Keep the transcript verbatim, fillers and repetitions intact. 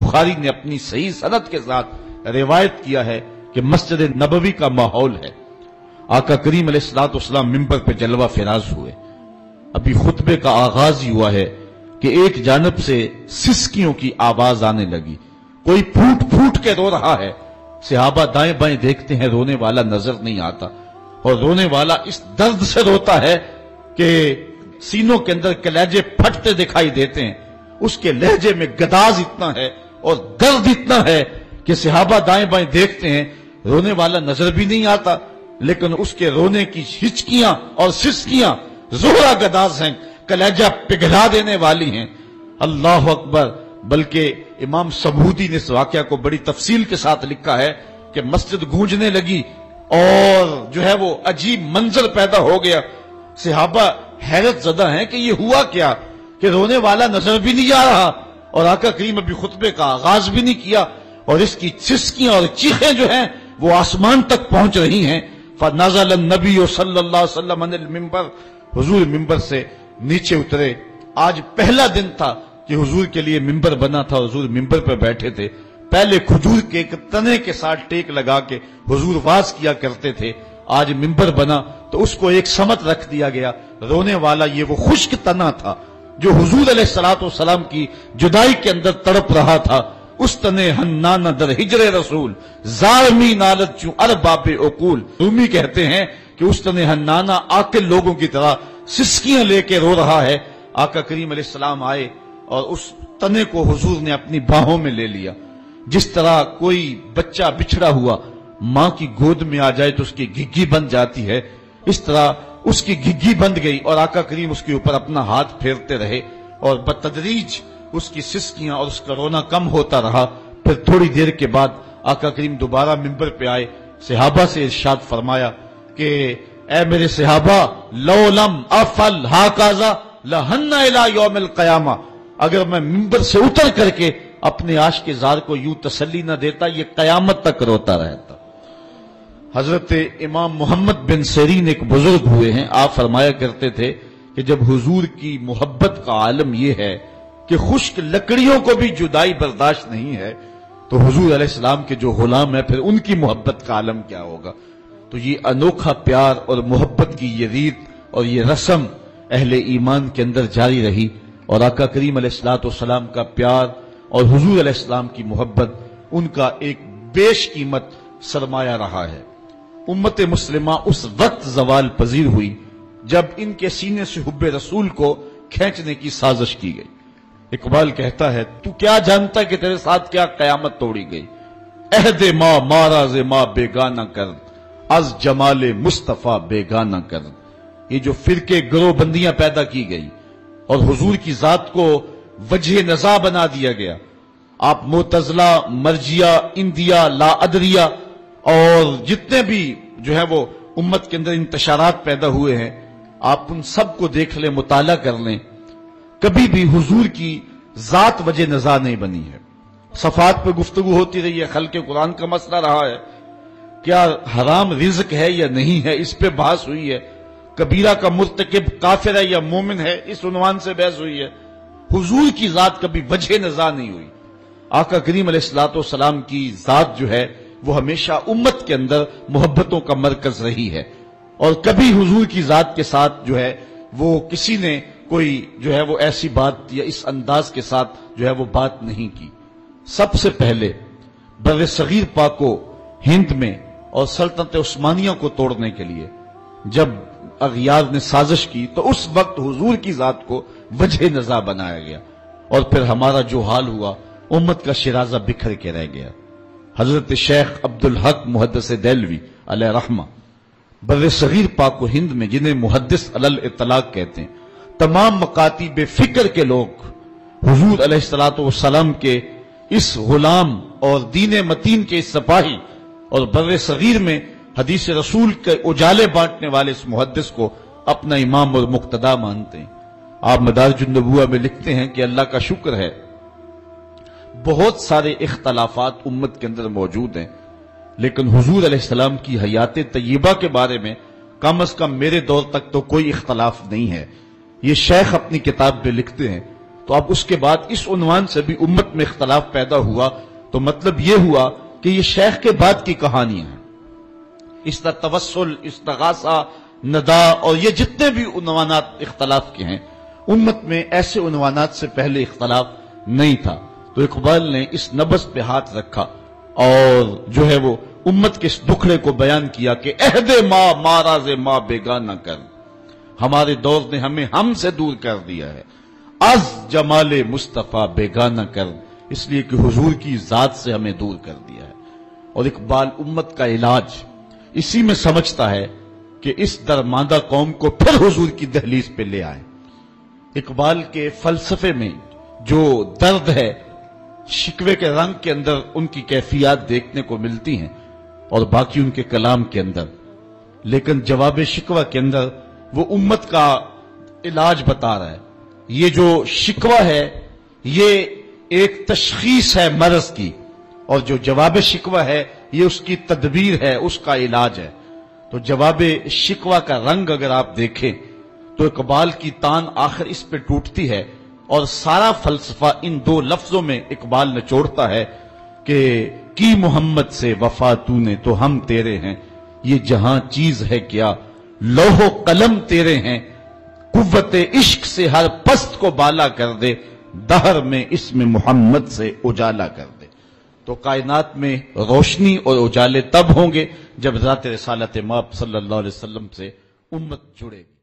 بخاری نے اپنی صحیح سند کے ساتھ روایت کیا ہے کہ مسجد نبوی کا ماحول ہے. آقا کریم علیہ الصلوۃ والسلام ممبر پہ جلوہ فراز ہوئے. ابھی خطبے کا آغاز ہی ہوا ہے کہ ایک جانب سے سسکیوں کی آواز آنے لگی. کوئی پھوٹ پھوٹ کے رو رہا ہے. صحابہ دائیں بائیں دیکھتے ہیں، رونے والا نظر نہیں آتا، اور رونے والا اس درد سے روتا ہے کہ سینوں کے اندر کلیجے پھٹتے دکھائی دیتے ہیں. اس کے لہجے میں گداز اتنا ہے اور درد اتنا ہے کہ صحابہ دائیں بائیں دیکھتے ہیں، رونے والا نظر بھی نہیں آتا، لیکن اس کے رونے کی ہچکیاں اور سسکیاں زہرا گداز ہیں، کلیجہ پگھلا دینے والی ہیں. اللہ اکبر. بلکہ امام سبودی نے اس واقعہ کو بڑی تفصیل کے ساتھ لکھا ہے کہ مسجد گونجنے لگی اور جو ہے وہ عجیب منظر پیدا ہو گیا. صحابہ حیرت زدہ ہیں کہ یہ ہوا کیا کہ رونے والا نظر بھی نہیں آ رہا اور آقا کریم ابھی خطبے کا آغاز بھی نہیں کیا، اور اس کی چسکیاں اور چیخیں جو ہیں وہ آسمان تک پہنچ رہی ہیں. فنزل النبی صلی اللہ علیہ وسلم عن المنبر. حضور ممبر سے نیچے اترے. آج پہلا دن تھا کہ حضور کے لیے ممبر بنا تھا. حضور ممبر پہ بیٹھے تھے. پہلے کھجور کے ایک تنے کے ساتھ ٹیک لگا کے حضور واز کیا کرتے تھے. آج ممبر بنا تو اس کو ایک سمت رکھ دیا گیا. رونے والا یہ وہ خشک تنا تھا جو حضور علیہ الصلوۃ والسلام کی جدائی کے اندر تڑپ رہا تھا. اس تنے ہنانا در ہجر رسول زارمی نالت چوں ارباب عقول. رومی کہتے ہیں کہ اس تنے ہنانا عاقل لوگوں کی طرح سسکیاں لے کے رو رہا ہے. آقا کریم علیہ السلام آئے اور اس تنے کو حضور نے اپنی باہوں میں لے لیا. جس طرح کوئی بچہ بچھڑا ہوا ماں کی گود میں آ جائے تو اس کی گھگی بند جاتی ہے، اس طرح اس کی گھگی بند گئی اور آقا کریم اس کے اوپر اپنا ہاتھ پھیرتے رہے اور بتدریج اس کی سسکیاں اور اس کا رونا کم ہوتا رہا. پھر تھوڑی دیر کے بعد آقا کریم دوبارہ ممبر پہ آئے. صحابہ سے ارشاد فرمایا کہ اے میرے صحابہ، لو لم افعل ہاکذا لہن الی یوم القیامہ. اگر میں ممبر سے اتر کر کے اپنے عاشق زار کو یوں تسلی نہ دیتا یہ قیامت تک روتا رہتا. حضرت امام محمد بن سیرین ایک بزرگ ہوئے ہیں. آپ فرمایا کرتے تھے کہ جب حضور کی محبت کا عالم یہ ہے کہ خشک لکڑیوں کو بھی جدائی برداشت نہیں ہے تو حضور علیہ السلام کے جو غلام ہیں پھر ان کی محبت کا عالم کیا ہوگا. تو یہ انوکھا پیار اور محبت کی یہ ریت اور یہ رسم اہل ایمان کے اندر جاری رہی، اور آقا کریم علیہ الصلوۃ والسلام کا پیار اور حضور علیہ السلام کی محبت ان کا ایک بیش قیمت سرمایہ رہا ہے. امت مسلمہ اس وقت زوال پذیر ہوئی جب ان کے سینے سے حب رسول کو کھینچنے کی سازش کی گئی. اقبال کہتا ہے تو کیا جانتا کہ تیرے ساتھ کیا قیامت توڑی گئی. عہد ما ماراز ما بیگانہ کرد از جمال مصطفیٰ بیگانہ کرد. یہ جو فرقے گروہ بندیاں پیدا کی گئی اور حضور کی ذات کو وجہ نزاع بنا دیا گیا. آپ معتزلہ، مرجیہ، اندیہ، لا ادریہ اور جتنے بھی جو ہے وہ امت کے اندر انتشارات پیدا ہوئے ہیں آپ ان سب کو دیکھ لیں، مطالعہ کر لیں. کبھی بھی حضور کی ذات وجہ نزاع نہیں بنی ہے. صفات پہ گفتگو ہوتی رہی ہے، خلق قرآن کا مسئلہ رہا ہے، کیا حرام رزق ہے یا نہیں ہے اس پہ بحث ہوئی ہے، کبیرہ کا مرتکب کافر ہے یا مومن ہے اس عنوان سے بحث ہوئی ہے. حضور کی ذات کبھی وجہ نزاع نہیں ہوئی. آقا کریم علیہ الصلوۃ والسلام کی ذات جو ہے وہ ہمیشہ امت کے اندر محبتوں کا مرکز رہی ہے، اور کبھی حضور کی ذات کے ساتھ جو ہے وہ کسی نے کوئی جو ہے وہ ایسی بات یا اس انداز کے ساتھ جو ہے وہ بات نہیں کی. سب سے پہلے بر صغیر پاک و ہند میں اور سلطنت عثمانیہ کو توڑنے کے لیے جب اغیار نے سازش کی تو اس وقت حضور کی ذات کو وجہ نزاع بنایا گیا، اور پھر ہمارا جو حال ہوا امت کا شرازہ بکھر کے رہ گیا. حضرت شیخ عبدالحق محدث دہلوی علیہ رحمہ بر صغیر پاک و ہند میں، جنہیں محدث علی الاطلاق کہتے ہیں، تمام مکاتب فکر کے لوگ حضور علیہ الصلوۃ والسلام کے اس غلام اور دین متین کے اس سپاہی اور بر صغیر میں حدیث رسول کے اجالے بانٹنے والے اس محدث کو اپنا امام اور مقتدا مانتے ہیں. آپ مدارج النبوہ میں لکھتے ہیں کہ اللہ کا شکر ہے بہت سارے اختلافات امت کے اندر موجود ہیں، لیکن حضور علیہ السلام کی حیات طیبہ کے بارے میں کم از کم میرے دور تک تو کوئی اختلاف نہیں ہے. یہ شیخ اپنی کتاب میں لکھتے ہیں تو اب اس کے بعد اس عنوان سے بھی امت میں اختلاف پیدا ہوا، تو مطلب یہ ہوا کہ یہ شیخ کے بعد کی کہانیاں ہیں۔ اس طرح توسل، استغاثہ، ندا اور یہ جتنے بھی عنوانات اختلاف کے ہیں، امت میں ایسے عنوانات سے پہلے اختلاف نہیں تھا۔ تو اقبال نے اس نبض پہ ہاتھ رکھا اور جو ہے وہ امت کے اس دکھڑے کو بیان کیا کہ عہد ماں ماراز ماں بیگانہ کر، ہمارے دور نے ہمیں ہم سے دور کر دیا ہے، از جمال مصطفیٰ بیگانہ کر، اس لیے کہ حضور کی ذات سے ہمیں دور کر دیا ہے۔ اور اقبال امت کا علاج اسی میں سمجھتا ہے کہ اس درماندہ قوم کو پھر حضور کی دہلیز پہ لے آئے۔ اقبال کے فلسفے میں جو درد ہے، شکوے کے رنگ کے اندر ان کی کیفیات دیکھنے کو ملتی ہیں اور باقی ان کے کلام کے اندر، لیکن جواب شکوہ کے اندر وہ امت کا علاج بتا رہا ہے۔ یہ جو شکوہ ہے یہ ایک تشخیص ہے مرض کی، اور جو جواب شکوہ ہے یہ اس کی تدبیر ہے، اس کا علاج ہے۔ تو جواب شکوہ کا رنگ اگر آپ دیکھیں تو اقبال کی تان آخر اس پہ ٹوٹتی ہے، اور سارا فلسفہ ان دو لفظوں میں اقبال نے چھوڑتا ہے کہ کی محمد سے وفا تو نے تو ہم تیرے ہیں، یہ جہاں چیز ہے کیا لوح و قلم تیرے ہیں، قوت عشق سے ہر پست کو بالا کر دے، دہر میں اس میں محمد سے اجالا کر دے۔ تو کائنات میں روشنی اور اجالے تب ہوں گے جب ذات رسالت مآب صلی اللہ علیہ وسلم سے امت جڑے گی۔